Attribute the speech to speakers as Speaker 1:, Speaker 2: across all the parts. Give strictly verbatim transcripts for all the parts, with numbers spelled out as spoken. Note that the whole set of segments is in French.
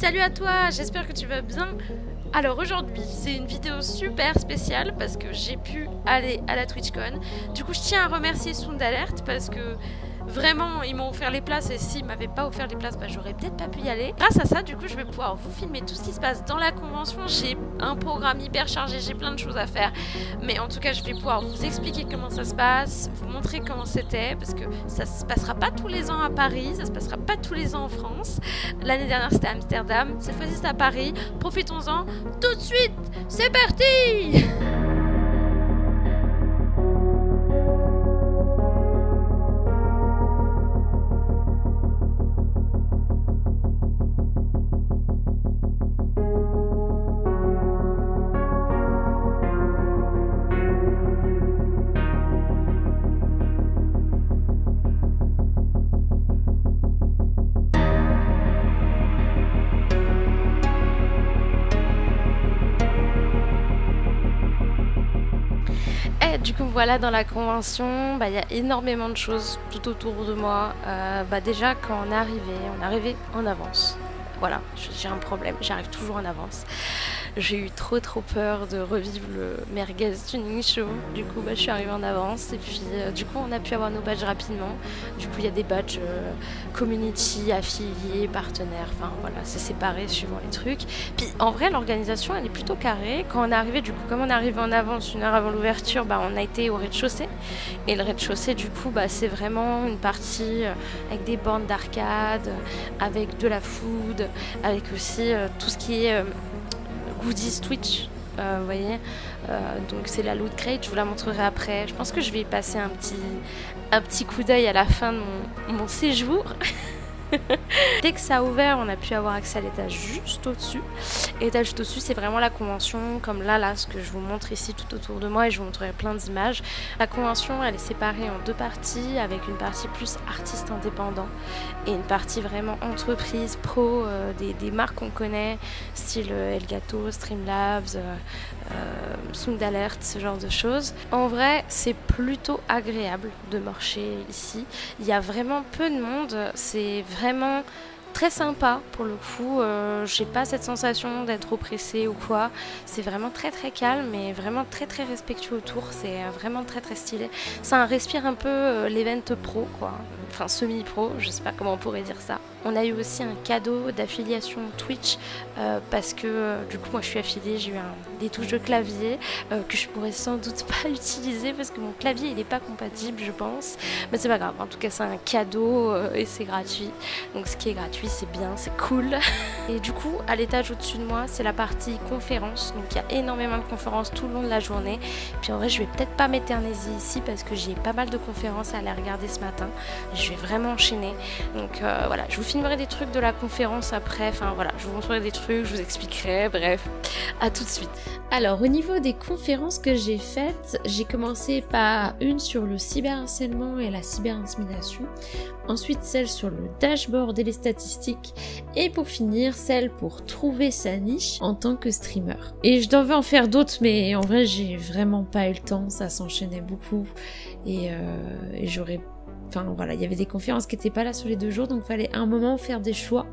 Speaker 1: Salut à toi, j'espère que tu vas bien. Alors aujourd'hui, c'est une vidéo super spéciale parce que j'ai pu aller à la TwitchCon. Du coup, je tiens à remercier Soundalert parce que vraiment, ils m'ont offert les places et s'ils m'avaient pas offert les places, bah, j'aurais peut-être pas pu y aller. Grâce à ça, du coup, je vais pouvoir vous filmer tout ce qui se passe dans la convention. J'ai un programme hyper chargé, j'ai plein de choses à faire. Mais en tout cas, je vais pouvoir vous expliquer comment ça se passe, vous montrer comment c'était parce que ça se passera pas tous les ans à Paris, ça se passera pas tous les ans en France. L'année dernière, c'était à Amsterdam, cette fois-ci, c'est à Paris. Profitons-en tout de suite, c'est parti! Et du coup voilà, dans la convention, bah, y a énormément de choses tout autour de moi. Euh, bah, déjà quand on est arrivé, on est arrivé en avance. Voilà, j'ai un problème, j'arrive toujours en avance. J'ai eu trop trop peur de revivre le Merguez Tuning Show. Du coup, bah, je suis arrivée en avance et puis euh, du coup, on a pu avoir nos badges rapidement. Du coup, il y a des badges euh, community, affiliés, partenaires. Enfin voilà, c'est séparé suivant les trucs. Puis en vrai, l'organisation, elle est plutôt carrée. Quand on est arrivé, du coup, comme on est arrivé en avance, une heure avant l'ouverture, bah, on a été au rez-de-chaussée. Et le rez-de-chaussée, du coup, bah, c'est vraiment une partie euh, avec des bornes d'arcade, avec de la food, avec aussi euh, tout ce qui est euh, goodies Twitch, euh, vous voyez, euh, donc c'est la loot crate, je vous la montrerai après. Je pense que je vais y passer un petit, un petit coup d'œil à la fin de mon, mon séjour. Dès que ça a ouvert, on a pu avoir accès à l'étage juste au-dessus. Et l'étage juste au-dessus, c'est vraiment la convention, comme là, là, ce que je vous montre ici tout autour de moi, et je vous montrerai plein d'images. La convention, elle est séparée en deux parties, avec une partie plus artiste indépendant et une partie vraiment entreprise, pro, euh, des, des marques qu'on connaît, style euh, Elgato, Streamlabs, euh, euh, Soundalert, ce genre de choses. En vrai, c'est plutôt agréable de marcher ici. Il y a vraiment peu de monde, c'est vraiment très sympa pour le coup. Euh, j'ai pas cette sensation d'être oppressée ou quoi. C'est vraiment très très calme et vraiment très très respectueux autour. C'est vraiment très très stylé. Ça respire un peu euh, l'event pro quoi. Enfin semi-pro, je sais pas comment on pourrait dire ça. On a eu aussi un cadeau d'affiliation Twitch euh, parce que euh, du coup moi je suis affiliée, j'ai eu un, des touches de clavier euh, que je pourrais sans doute pas utiliser parce que mon clavier il est pas compatible je pense. Mais c'est pas grave, en tout cas c'est un cadeau euh, et c'est gratuit. Donc ce qui est gratuit c'est bien, c'est cool. Et du coup à l'étage au-dessus de moi c'est la partie conférence. Donc il y a énormément de conférences tout le long de la journée. Puis en vrai je vais peut-être pas m'éterniser ici parce que j'ai pas mal de conférences à aller regarder ce matin. Je vais vraiment enchaîner. Donc euh, voilà, je vous filmerai des trucs de la conférence après. Enfin voilà, je vous montrerai des trucs, je vous expliquerai. Bref, à tout de suite.
Speaker 2: Alors au niveau des conférences que j'ai faites, j'ai commencé par une sur le cyberharcèlement et la cyberintimidation. Ensuite celle sur le dashboard et les statistiques. Et pour finir, celle pour trouver sa niche en tant que streamer. Et je devais en faire d'autres, mais en vrai j'ai vraiment pas eu le temps. Ça s'enchaînait beaucoup. Et, euh, et j'aurais... Enfin voilà, il y avait des conférences qui n'étaient pas là sur les deux jours, donc il fallait à un moment faire des choix.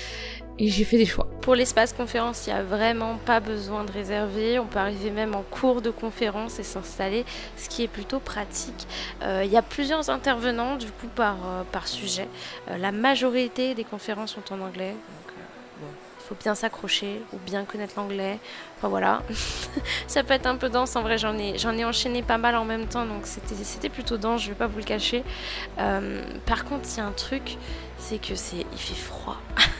Speaker 2: Et j'ai fait des choix.
Speaker 1: Pour l'espace conférence, il n'y a vraiment pas besoin de réserver. On peut arriver même en cours de conférence et s'installer, ce qui est plutôt pratique. Euh, il y a plusieurs intervenants du coup par, euh, par sujet. Euh, la majorité des conférences sont en anglais. Donc, euh, bon, il faut bien s'accrocher ou bien connaître l'anglais. Enfin voilà. Ça peut être un peu dense. En vrai, j'en ai, j'en ai enchaîné pas mal en même temps. Donc c'était plutôt dense, je ne vais pas vous le cacher. Euh, par contre, il y a un truc, c'est que c'est, il fait froid.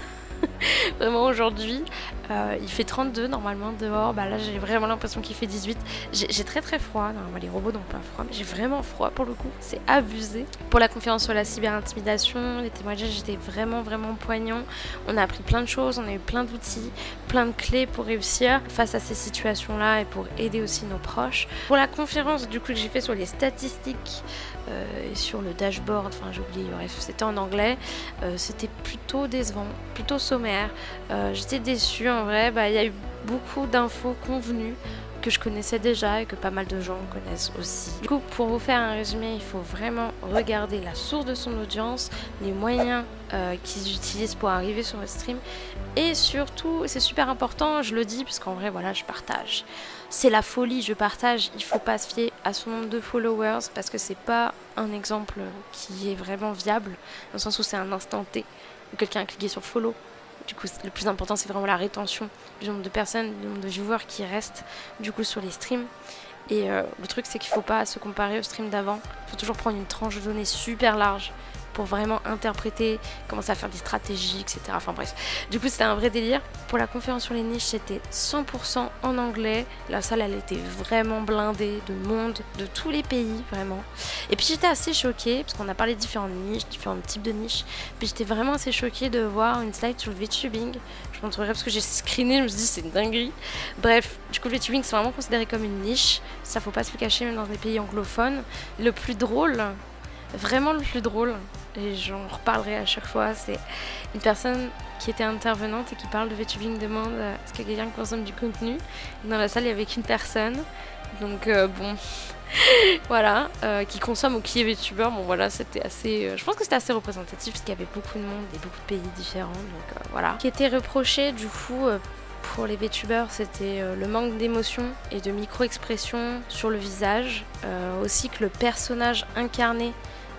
Speaker 1: Vraiment aujourd'hui euh, il fait trente-deux normalement dehors, bah là j'ai vraiment l'impression qu'il fait dix-huit. J'ai très très froid, non, les robots n'ont pas froid mais j'ai vraiment froid pour le coup, c'est abusé. Pour la conférence sur la cyberintimidation, les témoignages étaient vraiment vraiment poignants. On a appris plein de choses, on a eu plein d'outils, plein de clés pour réussir face à ces situations là et pour aider aussi nos proches. Pour la conférence du coup que j'ai fait sur les statistiques euh, et sur le dashboard, enfin j'ai oublié, bref c'était en anglais, euh, c'était plutôt décevant, plutôt sommaire. Euh, j'étais déçue en vrai, bah, y a eu beaucoup d'infos convenues que je connaissais déjà et que pas mal de gens connaissent aussi. Du coup, pour vous faire un résumé, il faut vraiment regarder la source de son audience, les moyens euh, qu'ils utilisent pour arriver sur le stream, et surtout, c'est super important, je le dis parce qu'en vrai, voilà, je partage. C'est la folie, je partage, il faut pas se fier à son nombre de followers parce que c'est pas un exemple qui est vraiment viable, dans le sens où c'est un instant T, où quelqu'un a cliqué sur follow. Du coup, le plus important, c'est vraiment la rétention du nombre de personnes, du nombre de viewers qui restent du coup sur les streams. Et euh, le truc, c'est qu'il ne faut pas se comparer au stream d'avant. Il faut toujours prendre une tranche de données super large pour vraiment interpréter, commencer à faire des stratégies, et cetera. Enfin bref, du coup c'était un vrai délire. Pour la conférence sur les niches, c'était cent pour cent en anglais. La salle, elle était vraiment blindée de monde, de tous les pays, vraiment. Et puis j'étais assez choquée, parce qu'on a parlé de différentes niches, différents types de niches. Puis j'étais vraiment assez choquée de voir une slide sur le VTubing. Je montrerai parce que j'ai screené, je me suis dit c'est une dinguerie. Bref, du coup le VTubing c'est vraiment considéré comme une niche. Ça faut pas se le cacher, même dans des pays anglophones. Le plus drôle, vraiment le plus drôle, et j'en reparlerai à chaque fois, c'est une personne qui était intervenante et qui parle de VTubing demande euh, est-ce que quelqu'un consomme du contenu. Dans la salle il y avait qu'une personne, donc euh, bon voilà, euh, qui consomme ou qui est VTuber. Bon voilà, c'était assez, euh, je pense que c'était assez représentatif parce qu'il y avait beaucoup de monde et beaucoup de pays différents, donc euh, voilà. Ce qui était reproché du coup euh, pour les VTubers, c'était euh, le manque d'émotion et de micro-expression sur le visage, euh, aussi que le personnage incarné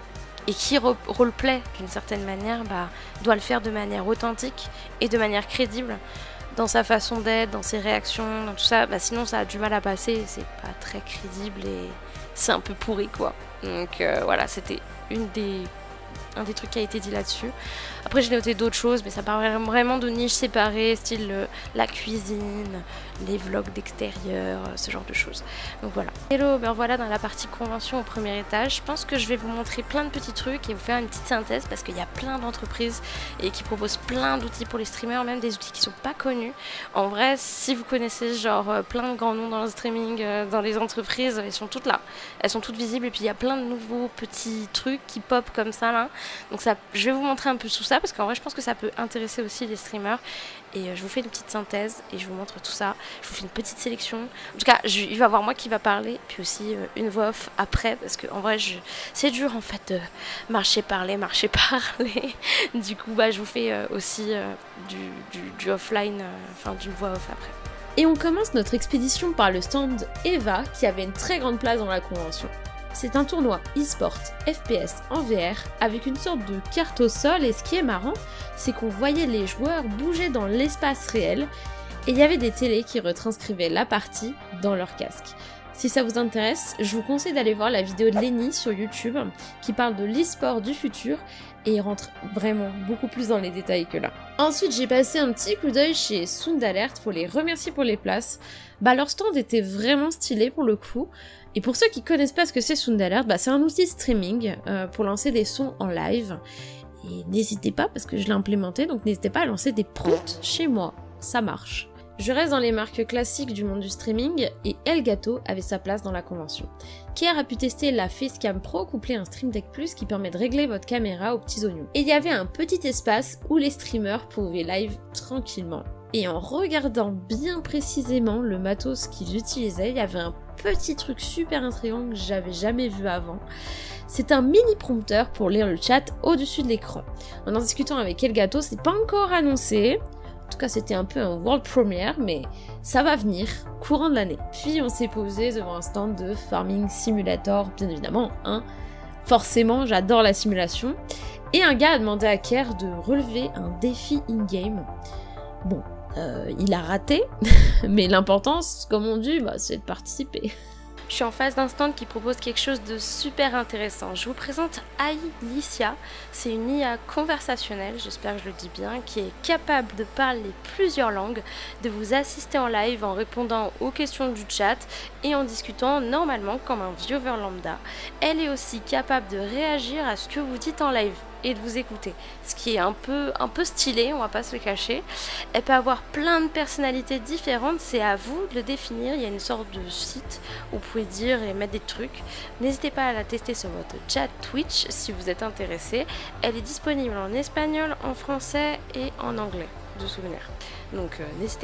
Speaker 1: et qui roleplay d'une certaine manière, bah, doit le faire de manière authentique et de manière crédible dans sa façon d'être, dans ses réactions, dans tout ça. Bah, sinon ça a du mal à passer, c'est pas très crédible et c'est un peu pourri quoi. Donc euh, voilà, c'était une des... un des trucs qui a été dit là-dessus. Après j'ai noté d'autres choses, mais ça parle vraiment de niches séparées, style euh, la cuisine, les vlogs d'extérieur, euh, ce genre de choses. Donc voilà. Hello, ben voilà dans la partie convention au premier étage. Je pense que je vais vous montrer plein de petits trucs et vous faire une petite synthèse parce qu'il y a plein d'entreprises et qui proposent plein d'outils pour les streamers, même des outils qui sont pas connus. En vrai, si vous connaissez genre euh, plein de grands noms dans le streaming, euh, dans les entreprises, elles sont toutes là. Elles sont toutes visibles et puis il y a plein de nouveaux petits trucs qui pop comme ça là. Donc ça, je vais vous montrer un peu tout ça parce qu'en vrai je pense que ça peut intéresser aussi les streamers et euh, je vous fais une petite synthèse et je vous montre tout ça. Je vous fais une petite sélection. En tout cas, je, il va y avoir moi qui va parler puis aussi euh, une voix off après parce que en vrai je, c'est dur en fait de marcher parler, marcher parler. Du coup bah je vous fais euh, aussi euh, du, du, du offline, euh, enfin d'une voix off après.
Speaker 2: Et on commence notre expédition par le stand Eva qui avait une très grande place dans la convention. C'est un tournoi e-sport F P S en V R avec une sorte de carte au sol et ce qui est marrant, c'est qu'on voyait les joueurs bouger dans l'espace réel et il y avait des télés qui retranscrivaient la partie dans leur casque. Si ça vous intéresse, je vous conseille d'aller voir la vidéo de Lenny sur YouTube qui parle de l'e-sport du futur et il rentre vraiment beaucoup plus dans les détails que là. Ensuite, j'ai passé un petit coup d'œil chez Sound Alert pour les remercier pour les places. Bah leur stand était vraiment stylé pour le coup. Et pour ceux qui connaissent pas ce que c'est Sound Alert, bah c'est un outil streaming euh, pour lancer des sons en live. Et n'hésitez pas, parce que je l'ai implémenté, donc n'hésitez pas à lancer des prompts chez moi, ça marche. Je reste dans les marques classiques du monde du streaming, et Elgato avait sa place dans la convention. Kier a pu tester la Facecam Pro couplée à un Stream Deck Plus qui permet de régler votre caméra aux petits oignons. Et il y avait un petit espace où les streamers pouvaient live tranquillement. Et en regardant bien précisément le matos qu'ils utilisaient, il y avait un petit truc super intriguant que j'avais jamais vu avant. C'est un mini prompteur pour lire le chat au-dessus de l'écran. En en discutant avec Elgato, c'est pas encore annoncé. En tout cas, c'était un peu un world premiere, mais ça va venir courant de l'année. Puis on s'est posé devant un stand de Farming Simulator, bien évidemment, hein. Forcément, j'adore la simulation. Et un gars a demandé à Kier de relever un défi in-game. Bon, euh, il a raté, mais l'importance, comme on dit, bah, c'est de participer.
Speaker 1: Je suis en face d'un stand qui propose quelque chose de super intéressant. Je vous présente Ailicia. C'est une I A conversationnelle, j'espère que je le dis bien, qui est capable de parler plusieurs langues, de vous assister en live en répondant aux questions du chat et en discutant normalement comme un viewer lambda. Elle est aussi capable de réagir à ce que vous dites en live et de vous écouter, ce qui est un peu, un peu stylé, on va pas se le cacher. Elle peut avoir plein de personnalités différentes, c'est à vous de le définir. Il y a une sorte de site où vous pouvez dire et mettre des trucs. N'hésitez pas à la tester sur votre chat Twitch si vous êtes intéressé. Elle est disponible en espagnol, en français et en anglais, de souvenir. Donc euh, n'hésitez pas.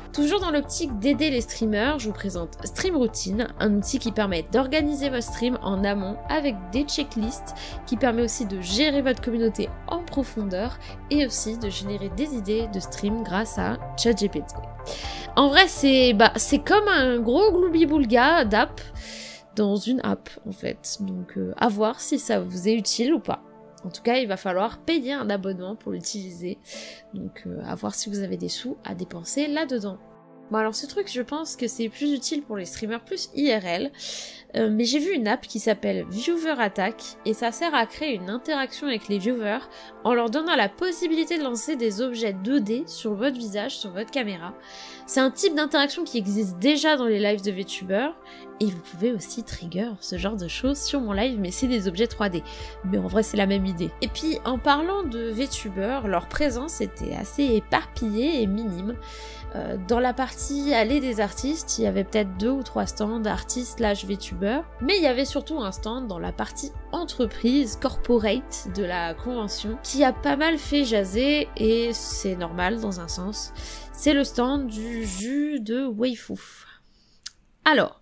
Speaker 2: Toujours dans l'optique d'aider les streamers, je vous présente Stream Routine, un outil qui permet d'organiser votre stream en amont avec des checklists, qui permet aussi de gérer votre communauté en profondeur et aussi de générer des idées de stream grâce à ChatGPT. En vrai, c'est bah, c'est comme un gros gloubi-boulga d'app dans une app en fait, donc euh, à voir si ça vous est utile ou pas. En tout cas, il va falloir payer un abonnement pour l'utiliser, donc euh, à voir si vous avez des sous à dépenser là-dedans. Bon alors ce truc, je pense que c'est plus utile pour les streamers plus I R L, euh, mais j'ai vu une app qui s'appelle Viewer Attack, et ça sert à créer une interaction avec les viewers en leur donnant la possibilité de lancer des objets deux D sur votre visage, sur votre caméra. C'est un type d'interaction qui existe déjà dans les lives de VTubers, et vous pouvez aussi trigger ce genre de choses sur mon live, mais c'est des objets trois D. Mais en vrai, c'est la même idée. Et puis, en parlant de VTubers, leur présence était assez éparpillée et minime. Euh, dans la partie allée des artistes, il y avait peut-être deux ou trois stands artistes slash VTubers, mais il y avait surtout un stand dans la partie entreprise, corporate de la convention, qui a pas mal fait jaser, et c'est normal dans un sens. C'est le stand du jus de waifu. Alors,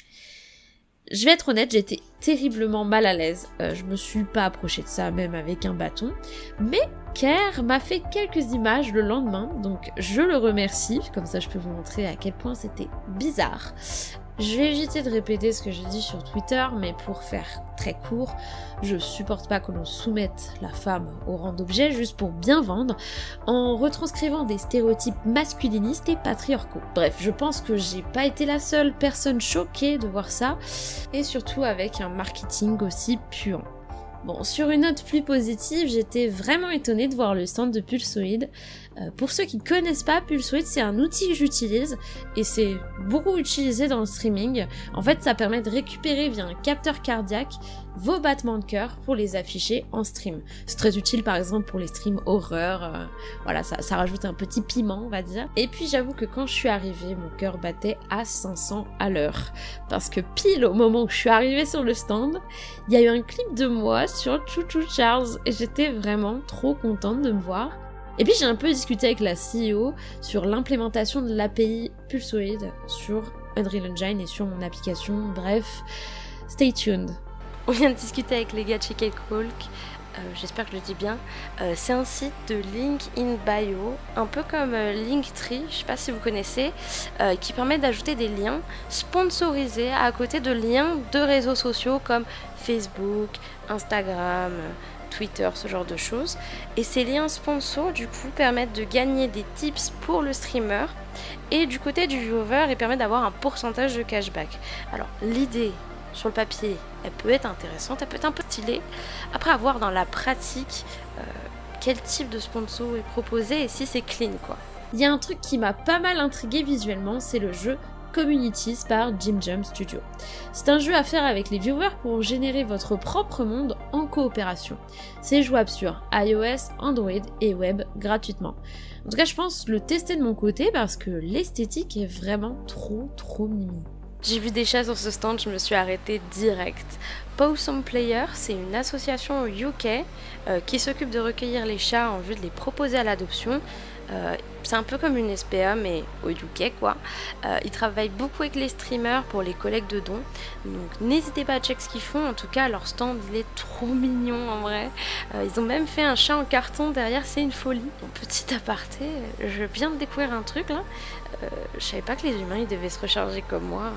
Speaker 2: je vais être honnête, j'étais terriblement mal à l'aise. Euh, je me suis pas approchée de ça même avec un bâton. Mais Kerr m'a fait quelques images le lendemain, donc je le remercie. Comme ça, je peux vous montrer à quel point c'était bizarre. Je vais éviter de répéter ce que j'ai dit sur Twitter, mais pour faire très court, je supporte pas que l'on soumette la femme au rang d'objet juste pour bien vendre, en retranscrivant des stéréotypes masculinistes et patriarcaux. Bref, je pense que j'ai pas été la seule personne choquée de voir ça, et surtout avec un marketing aussi puant. Bon, sur une note plus positive, j'étais vraiment étonnée de voir le stand de Pulsoid. Euh, pour ceux qui connaissent pas, Pulsoid, c'est un outil que j'utilise et c'est beaucoup utilisé dans le streaming. En fait, ça permet de récupérer via un capteur cardiaque vos battements de cœur pour les afficher en stream. C'est très utile par exemple pour les streams horreur, euh, voilà, ça, ça rajoute un petit piment, on va dire. Et puis j'avoue que quand je suis arrivée, mon cœur battait à cinq cents à l'heure. Parce que pile au moment où je suis arrivée sur le stand, il y a eu un clip de moi sur Chouchou Charles et j'étais vraiment trop contente de me voir. Et puis j'ai un peu discuté avec la C E O sur l'implémentation de l'A P I Pulsoid sur Unreal Engine et sur mon application, bref, stay tuned.
Speaker 1: On vient de discuter avec les gars de chez Cakewalk, euh, j'espère que je le dis bien. Euh, c'est un site de link in bio, un peu comme euh, Linktree, je sais pas si vous connaissez, euh, qui permet d'ajouter des liens sponsorisés à côté de liens de réseaux sociaux comme Facebook, Instagram, Twitter, ce genre de choses. Et ces liens sponsors du coup permettent de gagner des tips pour le streamer, et du côté du viewer, ils permettent d'avoir un pourcentage de cashback. Alors l'idée sur le papier, elle peut être intéressante, elle peut être un peu stylée. Après, à voir dans la pratique euh, quel type de sponsor est proposé et si c'est clean quoi.
Speaker 2: Il y a un truc qui m'a pas mal intrigué visuellement, c'est le jeu Communities par Jim Jump Studio. C'est un jeu à faire avec les viewers pour générer votre propre monde en coopération. C'est jouable sur iOS, Android et web gratuitement. En tout cas, je pense le tester de mon côté parce que l'esthétique est vraiment trop trop mimi.
Speaker 1: J'ai vu des chats sur ce stand, je me suis arrêtée direct. Possum Player, c'est une association au U K euh, qui s'occupe de recueillir les chats en vue de les proposer à l'adoption. Euh, c'est un peu comme une S P A mais au U K quoi. Euh, ils travaillent beaucoup avec les streamers pour les collectes de dons. Donc n'hésitez pas à checker ce qu'ils font. En tout cas leur stand il est trop mignon en vrai. Euh, ils ont même fait un chat en carton derrière, c'est une folie. En petit aparté, je viens de découvrir un truc là. Euh, je savais pas que les humains ils devaient se recharger comme moi.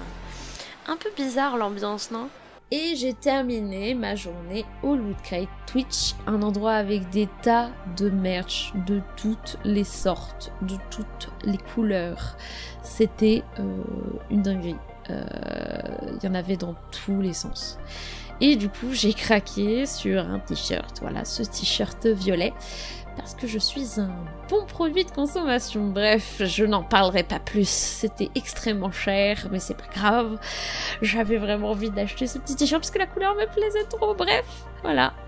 Speaker 1: Un peu bizarre l'ambiance, non?
Speaker 2: Et j'ai terminé ma journée au Loot Crate Twitch, un endroit avec des tas de merch de toutes les sortes, de toutes les couleurs. C'était euh, une dinguerie. Euh, il y en avait dans tous les sens. Et du coup, j'ai craqué sur un t-shirt, voilà, ce t-shirt violet, parce que je suis un bon produit de consommation. Bref, je n'en parlerai pas plus, c'était extrêmement cher, mais c'est pas grave. J'avais vraiment envie d'acheter ce petit t-shirt parce que la couleur me plaisait trop, bref, voilà.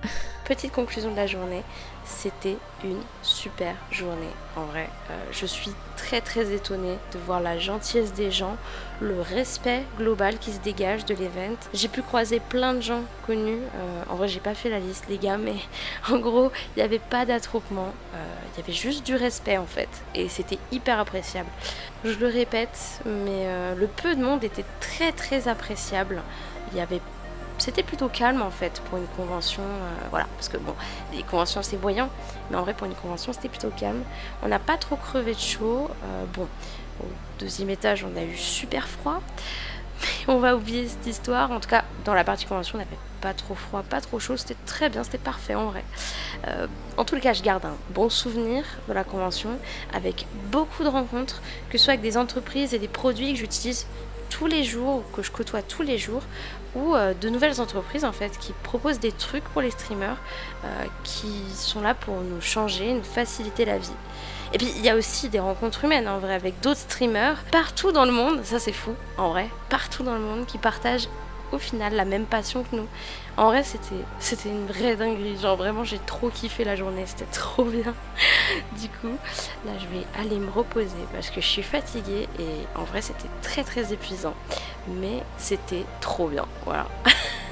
Speaker 1: petite conclusion de la journée, c'était une super journée en vrai. Euh, je suis très très étonnée de voir la gentillesse des gens, le respect global qui se dégage de l'event. J'ai pu croiser plein de gens connus, euh, en vrai j'ai pas fait la liste les gars, mais en gros il n'y avait pas d'attroupement, euh, il y avait juste du respect en fait, et c'était hyper appréciable. Je le répète, mais euh, le peu de monde était très très appréciable. Il y avait C'était plutôt calme en fait pour une convention, euh, voilà, parce que bon, les conventions c'est voyant, mais en vrai pour une convention c'était plutôt calme. On n'a pas trop crevé de chaud, euh, bon, au deuxième étage on a eu super froid, mais on va oublier cette histoire. En tout cas dans la partie convention on n'avait pas trop froid, pas trop chaud, c'était très bien, c'était parfait en vrai. Euh, en tout cas je garde un bon souvenir de la convention, avec beaucoup de rencontres, que ce soit avec des entreprises et des produits que j'utilise tous les jours, que je côtoie tous les jours, ou euh, de nouvelles entreprises en fait qui proposent des trucs pour les streamers, euh, qui sont là pour nous changer, nous faciliter la vie. Et puis il y a aussi des rencontres humaines en vrai avec d'autres streamers partout dans le monde, ça c'est fou en vrai, partout dans le monde, qui partagent au final la même passion que nous. En vrai c'était c'était une vraie dinguerie, genre vraiment j'ai trop kiffé la journée, c'était trop bien. Du coup là je vais aller me reposer parce que je suis fatiguée et en vrai c'était très très épuisant, mais c'était trop bien, voilà.